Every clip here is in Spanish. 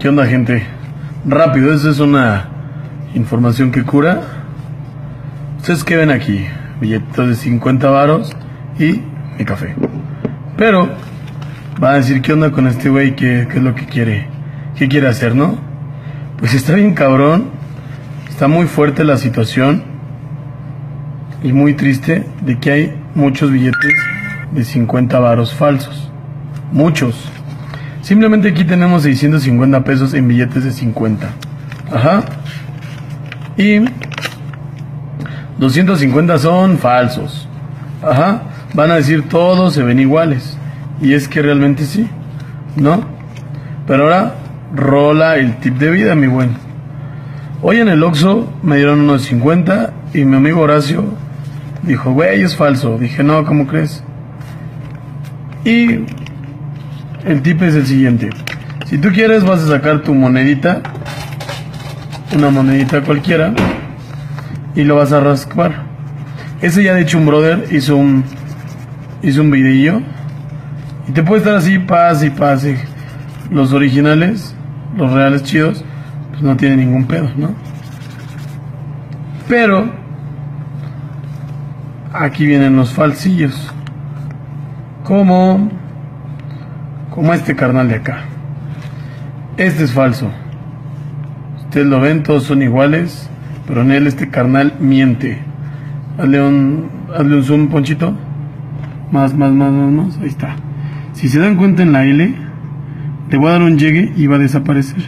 ¿Qué onda, gente? Rápido, eso es una información que cura. Ustedes que ven aquí, billetes de 50 varos y mi café. Pero van a decir, ¿qué onda con este güey? ¿Qué es lo que quiere? ¿Qué quiere hacer, no? Pues está bien cabrón. Está muy fuerte la situación y muy triste de que hay muchos billetes de 50 varos falsos. Muchos. Simplemente aquí tenemos 650 pesos en billetes de 50. Ajá. Y 250 son falsos. Ajá. Van a decir todos se ven iguales. Y es que realmente sí, ¿no? Pero ahora rola el tip de vida, mi buen. Hoy en el Oxxo me dieron unos 50 y mi amigo Horacio dijo, güey, es falso. Dije, no, ¿cómo crees? Y el tip es el siguiente. Si tú quieres, vas a sacar tu monedita, una monedita cualquiera, y lo vas a raspar. Ese ya de hecho un brother hizo un videillo, y te puede estar así, pase y pase. Los originales, los reales chidos, pues no tienen ningún pedo, ¿no? Pero aquí vienen los falsillos, como este carnal de acá. Este es falso. Ustedes lo ven, todos son iguales, pero en él este carnal miente. Hazle un zoom, Ponchito. Más, ahí está. Si se dan cuenta en la L, te voy a dar un llegue y va a desaparecer.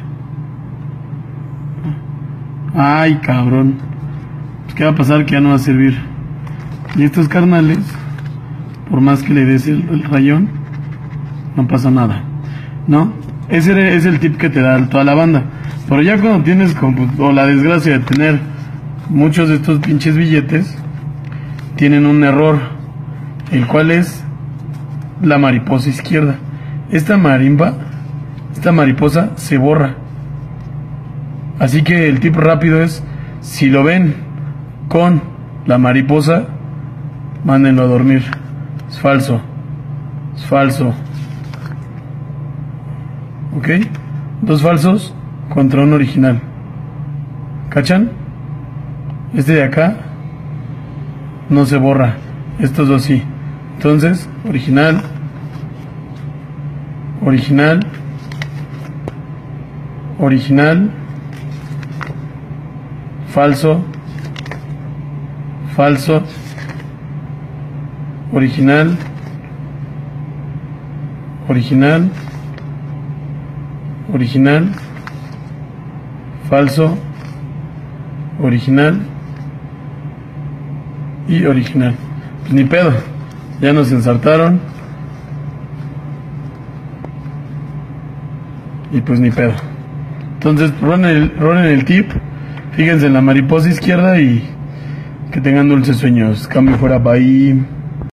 Ay, cabrón. Pues, ¿qué va a pasar? Que ya no va a servir. Y estos carnales, por más que le des el rayón, no pasa nada, ¿no? Ese es el tip que te da toda la banda. Pero ya cuando tienes o la desgracia de tener muchos de estos pinches billetes, tienen un error, el cual es la mariposa izquierda. Esta mariposa se borra. Así que el tip rápido es, si lo ven con la mariposa, mándenlo a dormir. Es falso. Es falso. ¿Ok? Dos falsos contra un original. ¿Cachan? Este de acá no se borra. Estos dos sí. Entonces, original, falso, original, falso, original y original. Pues ni pedo, ya nos ensartaron y pues ni pedo. Entonces rolen el tip, fíjense en la mariposa izquierda y que tengan dulces sueños. Cambio fuera, bye.